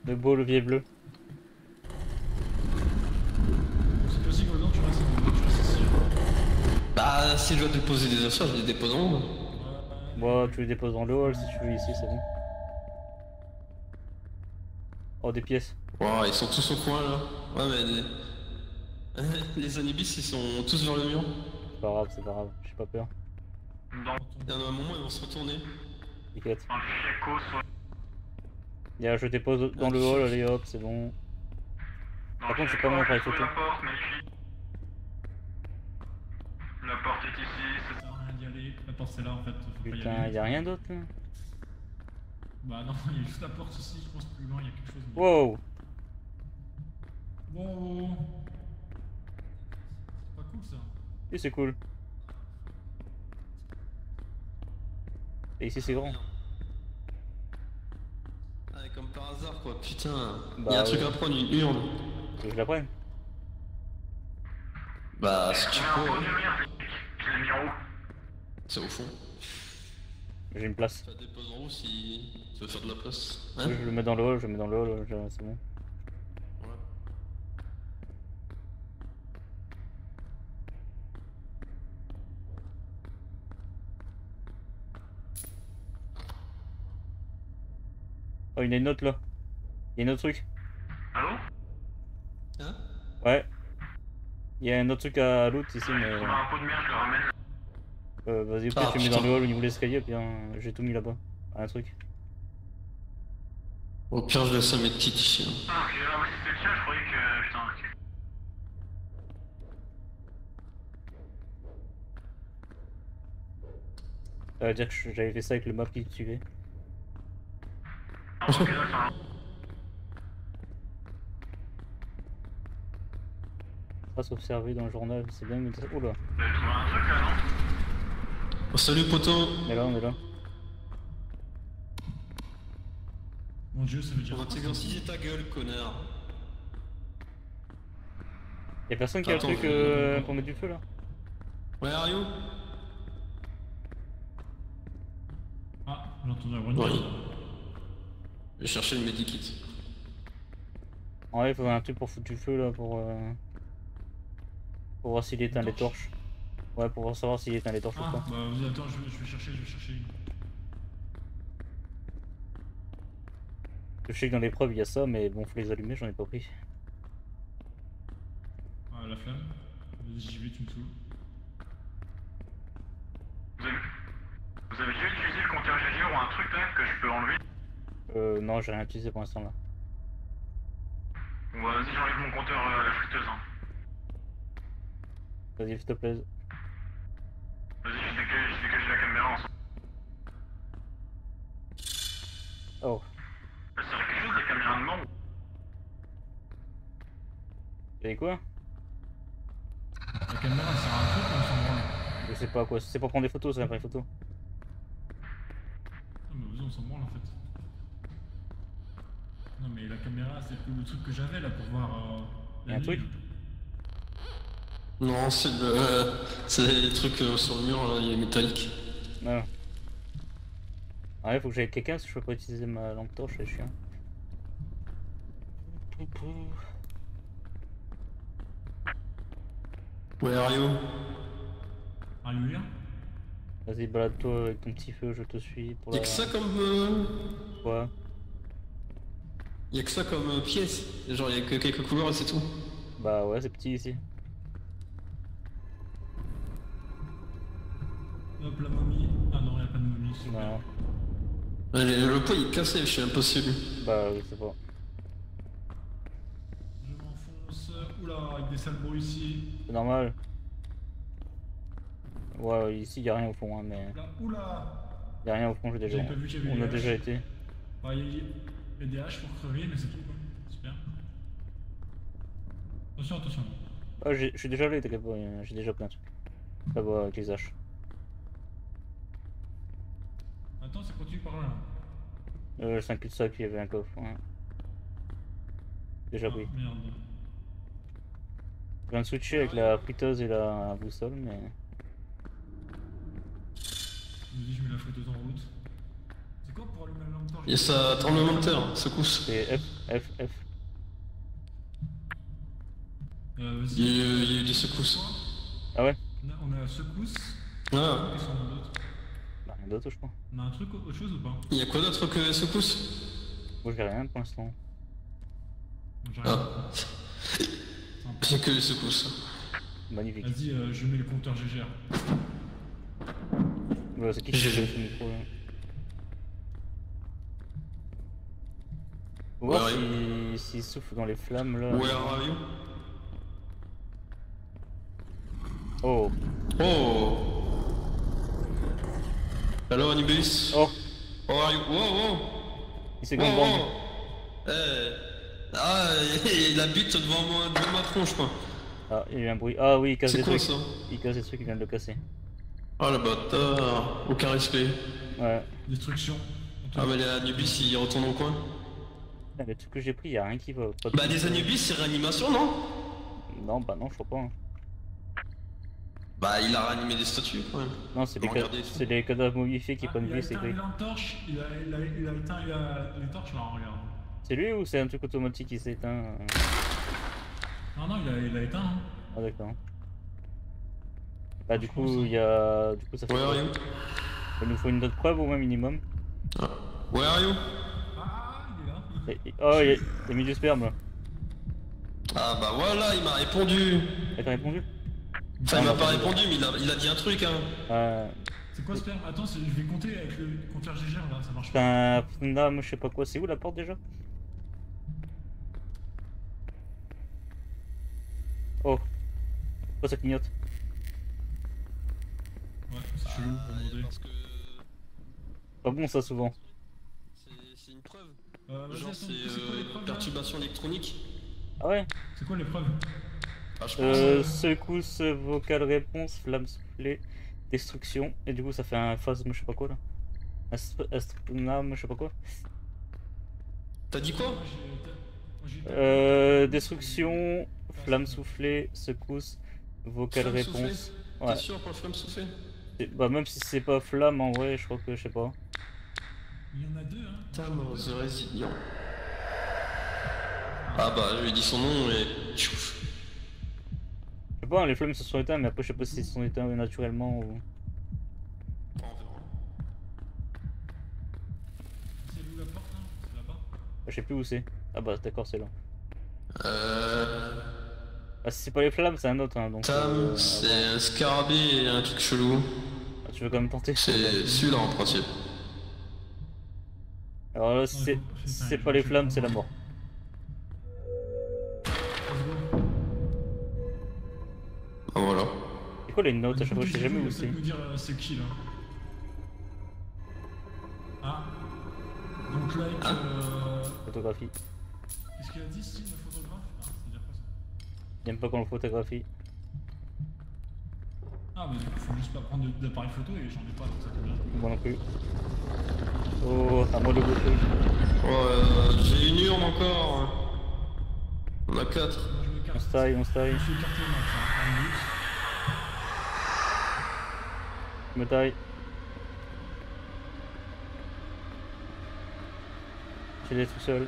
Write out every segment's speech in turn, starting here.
Le beau levier bleu. C'est possible que tu restes ici. Bah, si je dois déposer des affaires, je les dépose en haut. Moi, tu les déposes dans le hall, si tu veux ici, c'est bon. Oh, des pièces. Wow, ils sont tous au coin là. Ouais, mais les Anubis ils sont tous vers le mur. C'est pas grave, c'est pas grave, j'ai pas peur. Il y en a un moment, ils vont se retourner. T'inquiète. Dans le fiaco, soit. Je dépose dans le hall, allez hop, c'est bon. Par contre, je sais pas moi pour les photos. La porte, magnifique. La porte est ici, Ça sert à rien d'y aller. La porte c'est là en fait. Faut pas y Putain, aller. y'a rien d'autre là. Bah non, il y a juste la porte ici. Je pense plus loin, il y a quelque chose. Mais... Wow! Wow. C'est pas cool ça. Et c'est cool. Et ici c'est grand. Ah, comme par hasard quoi, putain. Bah, il y a un truc ouais. à prendre, une urne. Que je la prenne. Bah, si tu peux. je l'ai mis en haut. C'est au fond. J'ai une place. Tu la déposes en haut si tu veux faire de la place. Hein? Je le mets dans le hall, c'est bon. Ouais. Oh, il y a une autre là. Il y a un autre truc. Allô? Hein? Ouais. Il y a un autre truc à loot ici, mais. On a un pot de merde, je le ramène. Vas-y, au pire, Ah, tu mets dans putain. le hall au niveau de l'escalier, puis j'ai tout mis là-bas. Un truc. Au pire, je laisse un mec petite ici. Hein. Ah, ok, là, moi, si c'était le tien, je croyais que. Putain, ok. Ça veut dire que j'avais fait ça avec le map qui suivait. Ah, ok, là, c'est un. Trace observée dans le journal, c'est bien, mais. Oula. Vous avez trouvé un truc là, non? Oh, salut poto. On est là, on est là. Mon dieu, ça veut dire. On va t'exorciser ta gueule, connard. Y'a personne qui a le Attends, truc je- pour mettre du feu là? Ouais, Ario? Ah, j'ai entendu un bruit. Oui. Je vais chercher le medikit. En vrai, il faudrait un truc pour foutre du feu là, pour voir s'il éteint les torches. Ouais, pour savoir s'il éteint les torches ou Ah, pas. bah vas-y, attends, je vais chercher une. Je sais que dans l'épreuve il y a ça, mais bon, faut les allumer, j'en ai pas pris. Ah, la flamme. Vas-y, j'y vais, tu me saoules. Vous avez déjà utilisé le compteur GG ou un truc là que je peux enlever? Non, j'ai rien utilisé pour l'instant là. Bon, bah, vas-y, j'enlève mon compteur à la friteuse. Hein. Vas-y, s'il te plaît. Vas-y, je dégage la caméra ensemble. Oh, Ça sert à quelque chose la caméra de mort? t'avais quoi? La caméra, elle sert à un truc ou on s'en branle? Je sais pas quoi, c'est pour prendre des photos, c'est après les photos. Non, mais vas-y, on s'en branle en fait. Non, mais la caméra, c'est le truc que j'avais là pour voir. Y'a un nuit. truc? Non, c'est le. C'est les trucs sur le mur là, il est métallique. Non. Ah ouais, faut que j'aille quelqu'un parce que je peux pas utiliser ma lampe torche, c'est chiant. Ouais, Ario? Ah, le lien? Vas-y, balade-toi avec ton petit feu, je te suis pour Y'a la... que ça comme. Quoi? Y'a que ça comme pièce. Genre, y'a que quelques couleurs et c'est tout. Bah ouais, c'est petit ici. Hop, la momie. Ah non, y'a pas de momie, super. Non, Le pot il est cassé, je suis impossible. bah je sais pas. Je m'enfonce. Oula, avec des sales bruits ici. C'est normal. Ouais, ici y a rien au fond, hein, mais... Là, oula. Y a rien au fond, j'ai déjà... J'avais pas vu qu'il y avait On des a haches. déjà été. Bah, il y a des haches pour crever, mais c'est tout quoi. Super. Attention, attention. Ah, je suis déjà allé, t'inquiète pas, j'ai déjà plein de trucs. Ça va avec les haches. Attends, ça continue par là. C'est un cul-de-sac, il y avait un coffre, ouais. Déjà pris. Ah, merde. Je viens de switcher avec la friteuse et la boussole, mais... Je me dis, je mets la friteuse en route. C'est quoi pour allumer la lampe torche? Il y a ça tremblement de terre, secousse. C'est F, F, F. Vas-y. Il y a eu des secousses. Ah ouais? On a secousse. Ah, Qu'est-ce qu'on a d'autre? Bah rien d'autre je crois. On a un truc, autre chose ou pas? il y a quoi d'autre que secousse? Moi j'ai rien pour l'instant. Bon, j'ai rien. Ah, Sympa. j'ai que les secousses. Magnifique. Vas-y, je mets le compteur GGR. Voilà, c'est qui qui J'ai- fait ce micro là? Faut voir Ouais, s'il souffle dans les flammes là. Where are you? Oh! Oh! Hello Anubis? Oh! How are you? Wow, Il s'est wow! gangbang. Wow! Ah, il habite devant ma tronche, quoi. Ah, il y a eu un bruit. Ah oui, il casse C'est des quoi trucs. ça? Il casse des trucs, il vient de le casser. Ah le bâtard, aucun respect. Ouais. Destruction. Ah mais les Anubis ils retournent au coin. Putain, les trucs que j'ai pris, y a rien qui va. Pas de Bah trucs, des Anubis c'est réanimation non? Non, bah non, je crois pas. Hein. Bah il a réanimé des statues quand même. Non, c'est Regardez, c'est les cadavres momifiés qui prennent il a vie, c'est éteint écrit. les lampes torches, il a éteint les torches là, regarde. C'est lui ou c'est un truc automatique qui s'éteint? Non, il a éteint. Hein. Ah d'accord. Bah du Je pense, coup, hein. il y a... Du coup, ça fait... Where are you? Il nous faut une autre preuve au moins minimum. Ah. Where are you? Ah, il est là. Oh, il a mis du sperme là. Ah bah voilà il m'a répondu. Ah, t'as répondu? Enfin il m'a pas répondu mais il a dit un truc hein. C'est quoi ce sperme? Attends, je vais compter avec le compteur GGR là, ça marche pas. Putain, Pnam, je sais pas quoi, c'est où la porte déjà? Oh. Pourquoi ça clignote? Ouais, c'est chelou, on va demander. Parce que Pas bon ça souvent. c'est une preuve. Vas-y, Genre attends, c'est c'est quoi l'épreuve là? perturbation électronique. Ah ouais? C'est quoi l'épreuve? Ah je pense. Secousse, vocale réponse, flamme soufflée, destruction. Et du coup ça fait un phasme, je sais pas quoi là. Astronam, je sais pas quoi. T'as dit quoi? Destruction, flamme soufflée, secousse, vocale Flamme réponse. soufflée? Ouais. T'es sûr pour la flamme soufflée? Bah même si c'est pas flamme en vrai, je crois que je sais pas. Il y en a deux, hein. Tam the Resilient. Ah bah je lui ai dit son nom et... Tchouf. Je sais pas, hein, les flammes se sont éteintes, mais après je sais pas si elles se sont éteintes naturellement ou... On verra. C'est où la porte là? C'est là-bas? Je sais plus où c'est. Ah bah d'accord, c'est là. Euh... Ah si c'est pas les flammes, c'est un autre hein, donc... Tam, c'est un scarabée et un truc chelou. Ah, tu veux quand même tenter? C'est celui-là en principe. Alors là, si c'est si c'est pas les flammes, c'est la mort. Ah voilà. C'est quoi les notes à chaque fois? Je sais jamais où c'est. me dire c'est qui là. Ah. Donc like. Ah. Photographie. Qu'est-ce qu'il a dit si le photographe? Ah, c'est-à-dire quoi ça? J'aime pas quand on photographie. Ah, mais faut juste pas prendre d'appareil photo et j'en ai pas donc ça tombe bien. Moi non plus. Oh, à moi de beauté. J'ai une urne encore. On a 4. Moi je m'écarte. On se taille, on se Je taille. me suis écarté au max, hein, un minute. Je me taille. Je l'ai tout seul.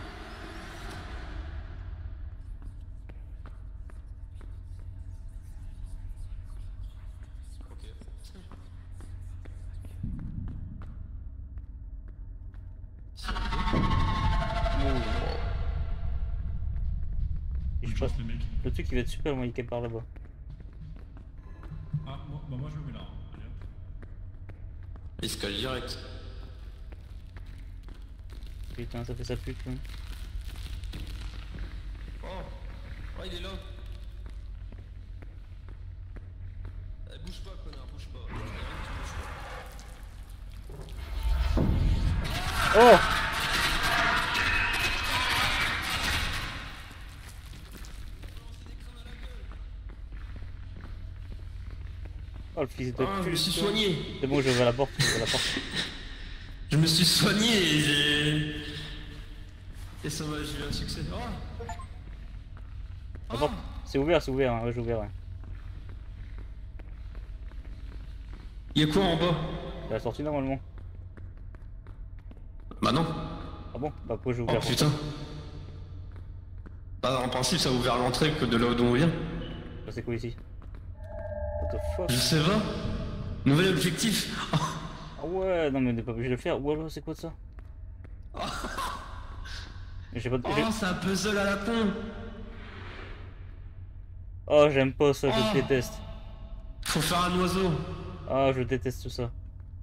Et je Bonne passe. chance, les mecs. Le truc il va être super moïqué par là-bas. Ah, moi je me mets là. Hein. Allez hop. Escale direct. Putain, ça fait sa pute. Hein. Oh, oh il est là. Bouge pas connard, bouge pas. Oh! Oh le fils de Ah, je me pute. suis soigné. C'est bon, j'ouvre la porte, j'ouvre la porte. Je me suis soigné et j'ai... Et ça m'a... j'ai eu un succès. Oh. La porte, c'est ouvert, hein. Ouais, j'ai ouvert. Ouais. Il y a quoi en bas? C'est la sortie normalement. Bah non. Ah bon? Bah pourquoi j'ai Oh ouvert? putain. Bah en principe ça a ouvert l'entrée que de là d'où on vient. Bah, c'est quoi ici? What the fuck? Je sais pas. Nouvel objectif. Ah ouais, non mais on n'est pas obligé de le faire. Voilà, c'est quoi ça? J'ai pas... Oh c'est un puzzle à la con. Oh, j'aime pas ça, je Oh. déteste. Faut faire un oiseau. Ah, je déteste ça.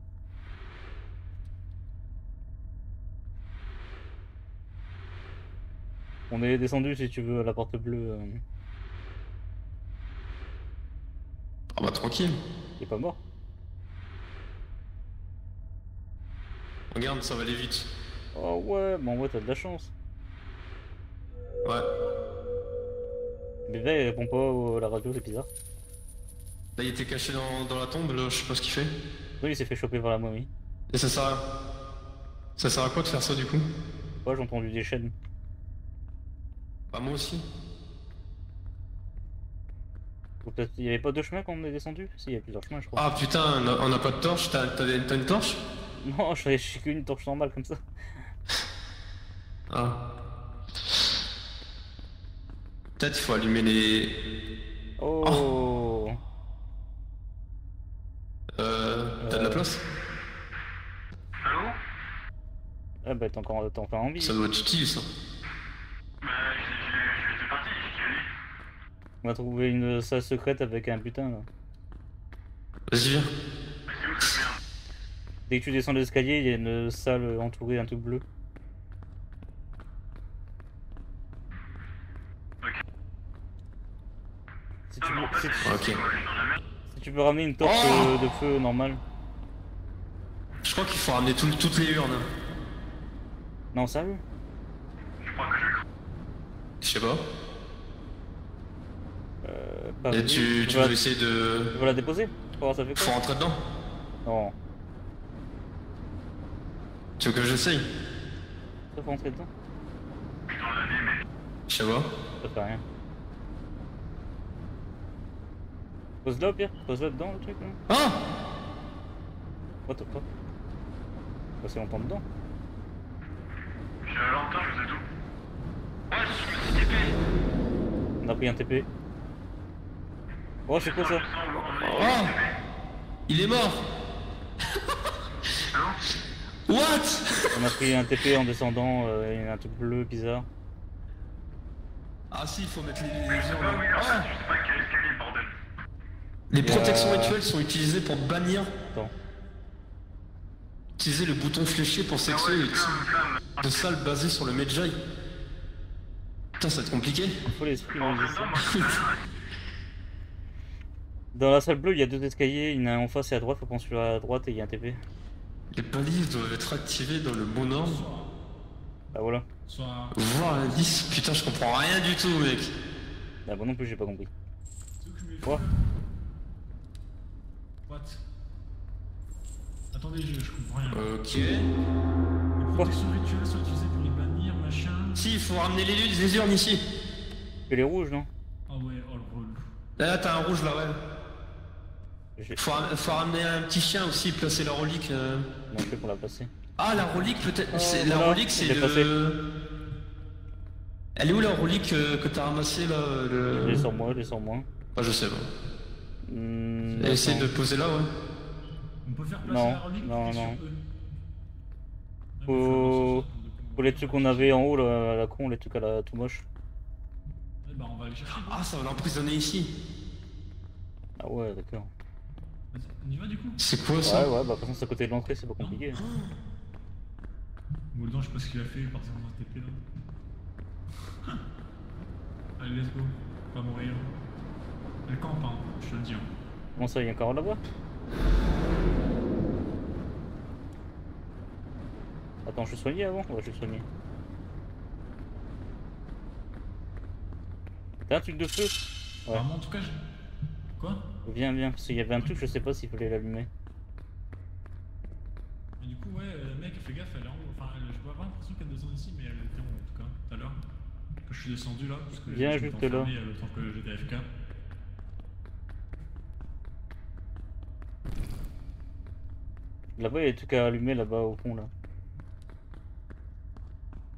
On est descendu si tu veux à la porte bleue. Ah bah tranquille. Il est pas mort. Regarde, ça va aller vite. Oh ouais, bon ouais, t'as de la chance. Ouais. Mais là, il répond pas à la radio, c'est bizarre. Là il était caché dans la tombe, là je sais pas ce qu'il fait. Oui, il s'est fait choper par la momie. Et ça sert à... Ça sert à quoi de faire ça du coup? Ouais, j'ai entendu des chaînes. Bah moi aussi. Ou peut-être il y avait pas deux chemins quand on est descendu? Si, il y a plusieurs chemins, je crois. Ah putain, on a pas de torche, t'as une torche? Non, je suis qu'une torche normale comme ça. Ah. Peut-être il faut allumer les... Oh, T'as de la place? Allô? Ah bah t'es encore en vie. Ça doit être utile ça. Bah, je suis parti, j'y suis allé. On va trouver une salle secrète avec un butin là. Vas-y viens. Mais c'est où le merde? Dès que tu descends l'escalier, il y a une salle entourée d'un truc bleu. Ok. Si Ah, tu mais en peux, fait, Ok. je suis dans la merde. si tu peux ramener une torche Oh de feu normale. Je crois qu'il faut ramener toutes les urnes. Non, sérieux? Je crois que Je sais pas. Pas Et vu. tu vas veux essayer de... tu vas la déposer? Pour voir ça fait Faut quoi? rentrer dedans? Non, Tu veux que j'essaye? ça faut rentrer dedans. je suis dans l'année, mais Je sais pas. Ça fait rien. Pose-la au pire, pose-la dedans le truc là. Ah! What the fuck? Passer longtemps dedans. je suis à l'entendre, je faisais tout. Ouais, je me suis TP. On a pris un TP. Oh, c'est quoi ça? Oh! Il est mort! What? On a pris un TP en descendant, il y a un truc bleu bizarre. Ah si, il faut mettre les Je sais urnes. pas où il est, en fait, Ah! je sais pas quel escalier, bordel. Les protections Euh. rituelles sont utilisées pour bannir. Attends. Utiliser le bouton fléché pour Ah ouais, sexer flamme. de salles basées sur le Medjay. Putain, ça va être compliqué. Il faut l'esprit. Rentre dedans, moi je sais rien. Dans la salle bleue, il y a deux escaliers, il y en a un en face et à droite, faut prendre celui à droite et il y a un TP. Les balises doivent être activées dans le bon ordre. Bah voilà. Soit. Voir la liste, putain, je comprends rien du tout, mec. Bah moi non plus, j'ai pas compris. C'est où que je voulais Quoi? faire? What? Attendez, je comprends rien. Ok. Les protections rituelles sont utilisées pour les bannir, machin. Si, il faut ramener les urnes ici. Et les rouges, non? Ah ouais, oh le relou. Là, t'as un rouge là, ouais. J'ai... Faut ramener un petit chien aussi, placer la relique. Comment je fais pour la passer? Ah, la relique peut-être. Oh, La voilà, relique, c'est je l'ai passé. le. Elle est où la relique que t'as ramassée là Je l'ai sur moi, je l'ai sur moi. Ah, je sais pas. Essaye Attends. de poser là, ouais. On peut faire placer Non, la relique non, sur non. eux. Pour les trucs qu'on avait en haut, là, à la con, les trucs à la tout moche. Eh bah on va aller chercher. Ah, ça va l'emprisonner ici. Ah ouais, d'accord. Vas-y, on y va du coup? C'est quoi ça? Ouais, ouais, bah de toute façon, c'est à côté de l'entrée, c'est pas compliqué. Goldan, je sais pas ce qu'il a fait, il est parti dans un TP là. Allez, let's go. Pas mourir. Elle campe, hein, je te le dis. Hein. Comment ça, il y a encore là-bas? Attends, je suis soigné avant? Ouais, je suis soigné. T'as un truc de feu? Ouais. Apparemment, en tout cas, Quoi? Viens, viens, parce qu'il y avait un truc, je sais pas s'il fallait l'allumer. Et du coup, ouais, mec, fais gaffe, elle est en haut. Enfin, je vois pas l'impression qu'elle descend ici, mais elle était en haut en tout cas, tout à l'heure. Quand je suis descendu là, parce que Viens je juste m'étais là. enfermé le temps que j'étais AFK. Là-bas, il y a des trucs à allumer là-bas au fond là.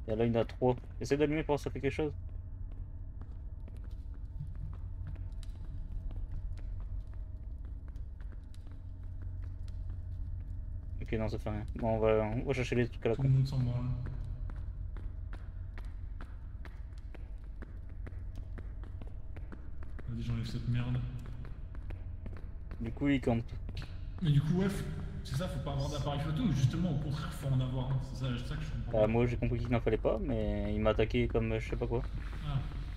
Et là, il y en a 3. Essaye d'allumer pour voir si ça fait quelque chose. Ok, non, ça fait rien. Bon, on va chercher les trucs à la Tout le con. monde s'en branle. Vas-y, j'enlève cette merde. Du coup, il campe. Mais du coup, ouais, c'est ça, faut pas avoir d'appareil photo, ou justement, au contraire, faut en avoir un. C'est ça que je comprends. Bah, moi, j'ai compris qu'il n'en fallait pas, mais il m'a attaqué comme je sais pas quoi. Ah.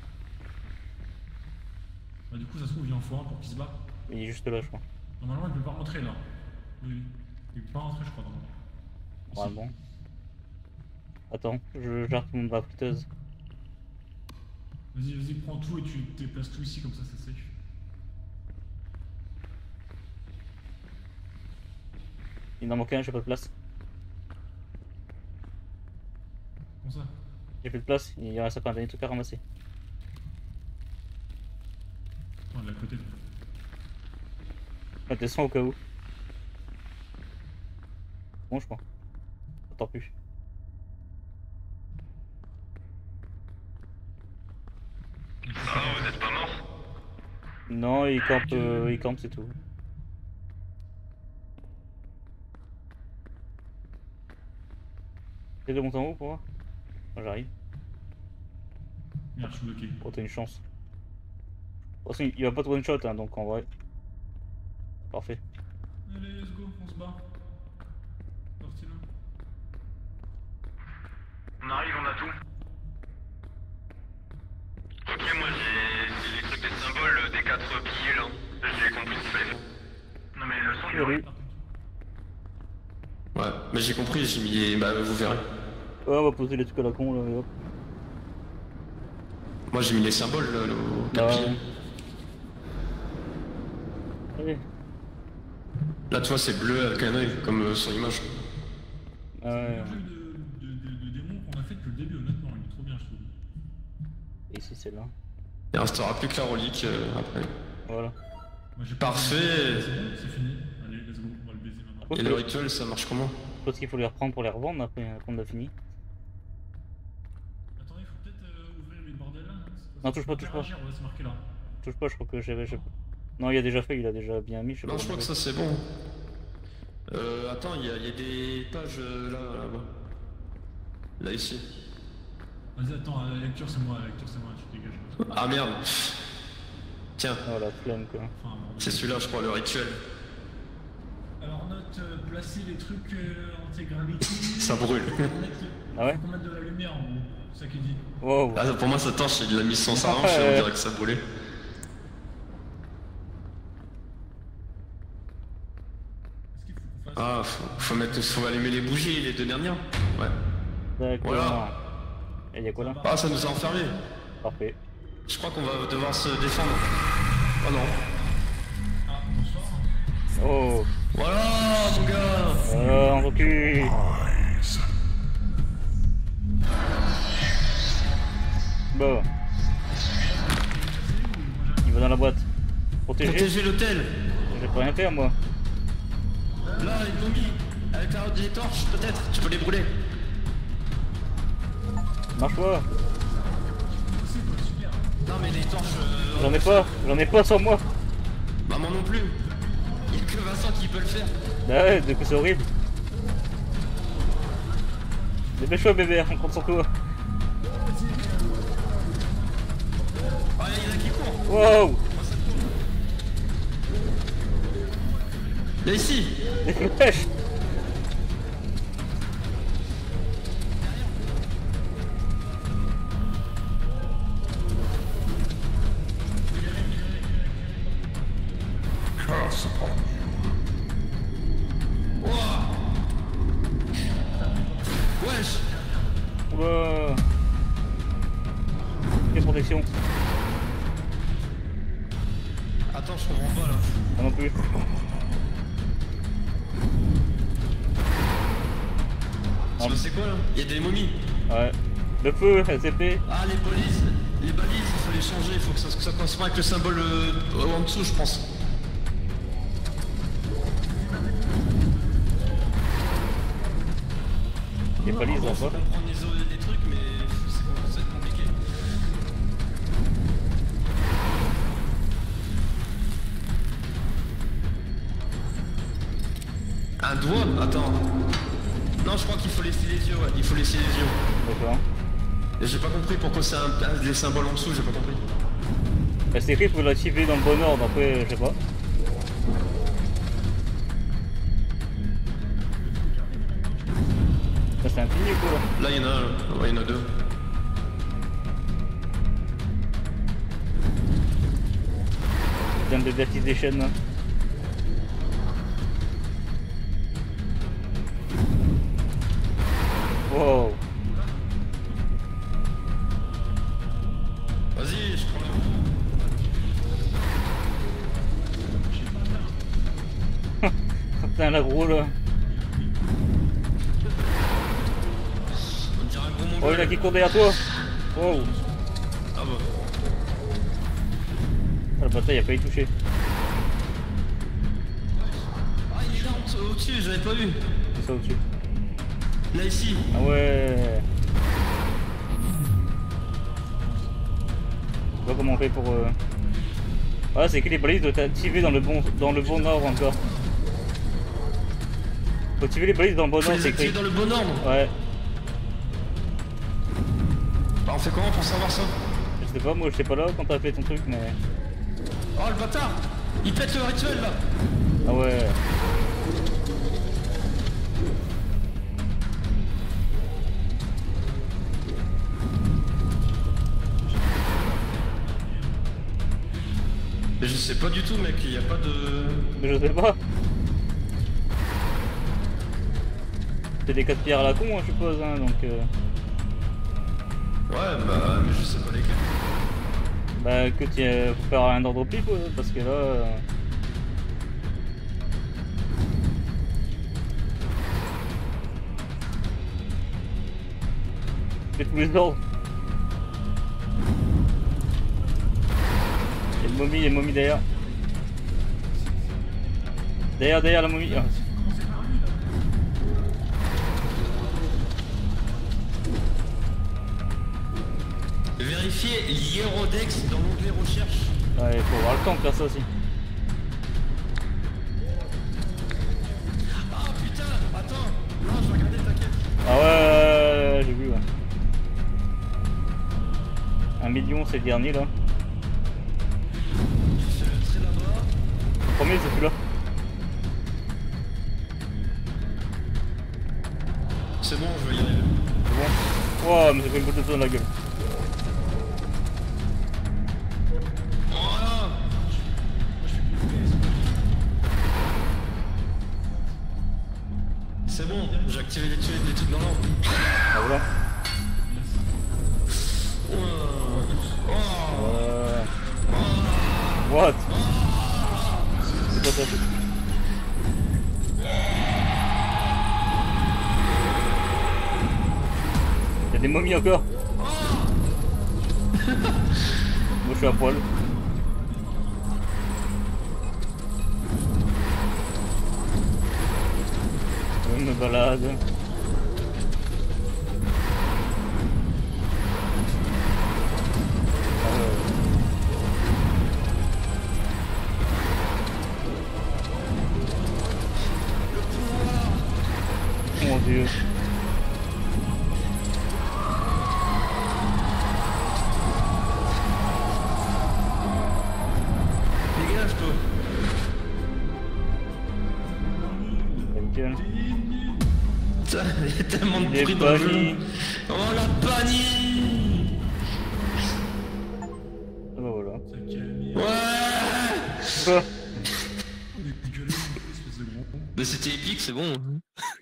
Bah, du coup, ça se trouve, il en faut un pour qu'il se bat. Il est juste là, je crois. Normalement, il peut pas rentrer là. Oui. Il peut pas rentrer, je crois, normalement. Normalement. Attends, je retourne dans la friteuse. Vas-y, vas-y, prends tout et tu déplaces tout ici, comme ça, c'est safe. Il en manque un, j'ai pas de place. Comment ça? J'ai plus de place, il reste encore un dernier truc à ramasser. Attends, elle est à côté. On descend au cas où. Bon, je crois. Attends plus. Ah, vous êtes pas mort? Non, il campe, c'est tout. Essaye de monter en haut pour voir. Moi, j'arrive. Merde, je suis bloqué. Oh, t'as une chance. De toute façon, il va pas te one shot, hein, donc en vrai. Parfait. Allez, let's go, on se bat. Parti là. On arrive, on a tout. Ok, moi j'ai les trucs des symboles des 4 piliers là. J'ai compris ce qu'il fallait faire. Non mais le son il Salut. Ouais, mais j'ai compris, j'ai mis. Bah, vous verrez. Ouais, on va poser les trucs à la con là, et hop. Moi, j'ai mis les symboles là, au Bah, capier. Allez. Là, tu vois, c'est bleu avec un œil, comme son image. C'est le meilleur jeu de démon qu'on a fait depuis le début, honnêtement, il est trop bien, je trouve. Et ici, c'est là. Il restera plus que la relique après. Voilà. Moi, j'ai pas Parfait. C'est bon, c'est fini. Allez, let's go, on va le baiser maintenant. Et le rituel, ça marche comment? Je pense qu'il faut les reprendre pour les revendre après qu'on a fini. Attendez, il faut peut-être ouvrir les bordels là. Non, touche pas, touche pas. Ouais, c'est marqué là. Touche pas, je crois que j'avais. Non, il a déjà fait, il a déjà bien mis. Je sais Non, pas je crois que ça c'est bon. Attends, il y a des pages là-bas. Là, ici. Vas-y, attends, la lecture c'est moi, tu dégages. Ah merde. Tiens, Oh la flemme quoi. Enfin, bon, c'est celui-là, je crois, le rituel. alors, note placer les trucs intégralité. Ça brûle. Ah ouais? Faut qu'on mette de la lumière en gros, c'est ça qu'il dit. Wow. Ah, pour moi, ça torche, il l'a mis sans s'arrange, on dirait que ça brûlait. Est-ce qu'il faut qu'on fasse. Ah, faut allumer les bougies, les 2 dernières. Ouais. D'accord. Voilà. Et y'a quoi là? Ah, ça nous a enfermés. Parfait. Je crois qu'on va devoir se défendre. Oh non. Ah, bonsoir. Oh. Voilà, mon gars. On recule. Bon. Il va dans la boîte. Protéger. Protéger l'hôtel. Je peux rien faire moi. Là, les zombies. Avec des torches, peut-être. Tu peux les brûler. Marche pas. Non, mais les torches. J'en ai pas sur moi. Bah, moi non plus. Il y a que Vincent qui peut le faire. Bah ouais, du coup c'est horrible. Dépêche-toi bébé, on compte sur toi. Ah, il y en a qui courent. Wow. Là, ici. Dépêche. Wesh. Oula. Quelle protection. Attends, je comprends pas là. Moi non plus. C'est quoi là? Il y a des momies. Ouais. Le feu, SCP. Ah, les balises, il faut les changer, il faut que ça corresponde avec le symbole en dessous, je pense. Les balises, on faut voit. comprendre les trucs, mais Un doigt? Attends. Non, je crois qu'il faut laisser les yeux, ouais. Il faut laisser les yeux. D'accord. Et j'ai pas compris pourquoi c'est des symboles en dessous, j'ai pas compris. Bah, c'est écrit qu'il faut l'activer dans le bon ordre, après je sais pas. Là c'est infini ou quoi là? Là, il y en a un, ouais, il y en a deux. Putain de bêtises des chaînes là. Wow. Vas-y, je prends le... Putain la gros là. On dirait un gros Oh mongol. il y en a qui court derrière toi. Wow. Ah bah. Ah, le bataille il a failli toucher. Ah, il est là au-dessus, j'avais pas vu. C'est ça au-dessus. Là, ici. Ah ouais. Je sais pas comment on fait pour... Ah c'est écrit les balises doivent être activées dans le bon ordre encore. Faut activer les balises dans le bon Faut ordre, les c'est activer écrit. dans le bon ordre. Ouais. Bah, on fait comment pour savoir ça? Je sais pas, moi j'étais pas là quand t'as fait ton truc mais... Oh, le bâtard! Il pète le rituel, là! Ah ouais. Mais je sais pas du tout, mec, il y a pas de... Mais je sais pas. C'est des 4 pierres à la con, je suppose, hein, donc... Ouais, bah, mais je sais pas lesquels. Bah écoute, faut faire un ordre pli, quoi, parce que là... Fais tous les ordres. Il y a une momie derrière. Derrière la momie. Ah. Vérifiez l'Hierodex dans l'onglet recherche. Ouais, il faut avoir le temps de faire ça aussi. Ah putain, attends. Non, je vais regarder, t'inquiète. Ah ouais, j'ai vu, ouais. 1 million, c'est le dernier, là. C'est le trait là-bas. Le premier, c'est celui-là. C'est bon, je vais y arriver. C'est bon. Wow, mais ça fait une boule de temps dans la gueule. Voilà. C'est bon, j'ai activé les trucs dans l'ordre. Ah voilà. What? C'est quoi ça? Y'a des momies encore? Moi je suis à poil. Je me balade. Mon dieu. Dégage-toi. Nickel. Putain, il y a tellement de Les bruit dans le jeu. paniers. Oh la panique. Ah bah voilà. Ça calme. Ouais. Quoi? On est dégueulasse, espèce de gros con. Mais c'était épique, c'est bon.